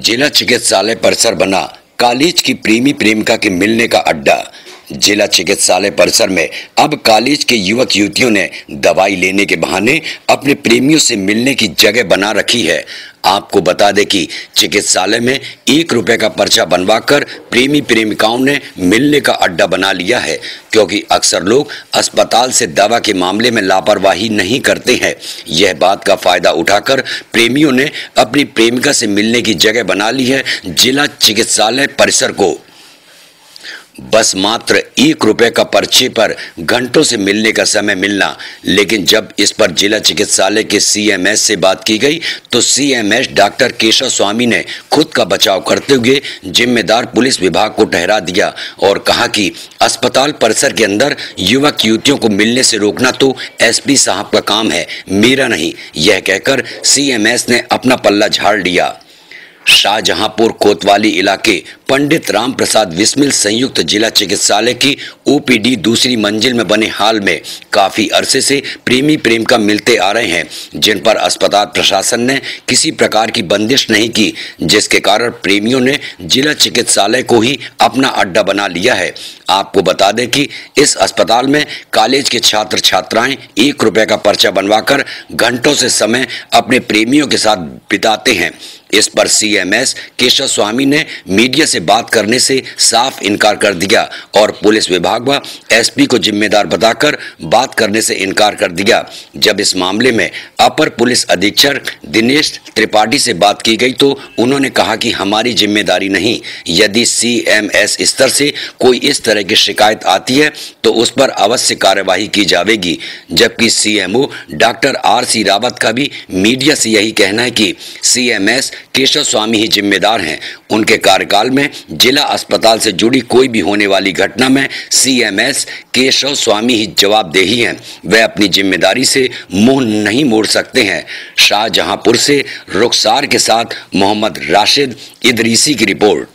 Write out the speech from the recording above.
जिला चिकित्सालय परिसर बना कॉलेज की प्रेमी प्रेमिका के मिलने का अड्डा। जिला चिकित्सालय परिसर में अब कॉलेज के युवक युवतियों ने दवाई लेने के बहाने अपने प्रेमियों से मिलने की जगह बना रखी है। आपको बता दें कि चिकित्सालय में 1 रुपए का पर्चा बनवाकर प्रेमी प्रेमिकाओं ने मिलने का अड्डा बना लिया है, क्योंकि अक्सर लोग अस्पताल से दवा के मामले में लापरवाही नहीं करते हैं। यह बात का फायदा उठाकर प्रेमियों ने अपनी प्रेमिका से मिलने की जगह बना ली है जिला चिकित्सालय परिसर को। बस मात्र 1 रुपए का पर्चे पर घंटों से मिलने का समय मिलना, लेकिन जब इस पर जिला चिकित्सालय के सीएमएस से बात की गई तो सीएमएस डॉक्टर केशव स्वामी ने खुद का बचाव करते हुए जिम्मेदार पुलिस विभाग को ठहरा दिया और कहा कि अस्पताल परिसर के अंदर युवक युवतियों को मिलने से रोकना तो एसपी साहब का काम है, मेरा नहीं। यह कहकर सीएमएस ने अपना पल्ला झाड़ लिया। शाहजहांपुर कोतवाली इलाके पंडित राम प्रसाद बिस्मिल संयुक्त जिला चिकित्सालय की ओपीडी दूसरी मंजिल में बने हाल में काफी अरसे से प्रेमी प्रेमिका मिलते आ रहे हैं, जिन पर अस्पताल प्रशासन ने किसी प्रकार की बंदिश नहीं की, जिसके कारण प्रेमियों ने जिला चिकित्सालय को ही अपना अड्डा बना लिया है। आपको बता दें कि इस अस्पताल में कॉलेज के छात्र छात्राएं 1 रुपए का पर्चा बनवाकर घंटों से समय अपने प्रेमियों के साथ बिताते हैं। इस पर सीएमएस केशव स्वामी ने मीडिया से बात करने से साफ इनकार कर दिया और पुलिस विभाग व एसपी को जिम्मेदार बताकर बात करने से इनकार कर दिया। जब इस मामले में अपर पुलिस अधीक्षक दिनेश त्रिपाठी से बात की गई तो उन्होंने कहा कि हमारी जिम्मेदारी नहीं, यदि सीएमएस स्तर से कोई इस तरह की शिकायत आती है तो उस पर अवश्य कार्यवाही की जाएगी। जबकि सीएमओ डॉक्टर आर.सी. रावत का भी मीडिया से यही कहना है कि सीएमएस केशव स्वामी ही जिम्मेदार हैं। उनके कार्यकाल में जिला अस्पताल से जुड़ी कोई भी होने वाली घटना में सीएमएस केशव स्वामी ही जवाबदेही हैं। वह अपनी जिम्मेदारी से मुंह नहीं मोड़ सकते हैं। शाहजहांपुर से रुखसार के साथ मोहम्मद राशिद इदरीसी की रिपोर्ट।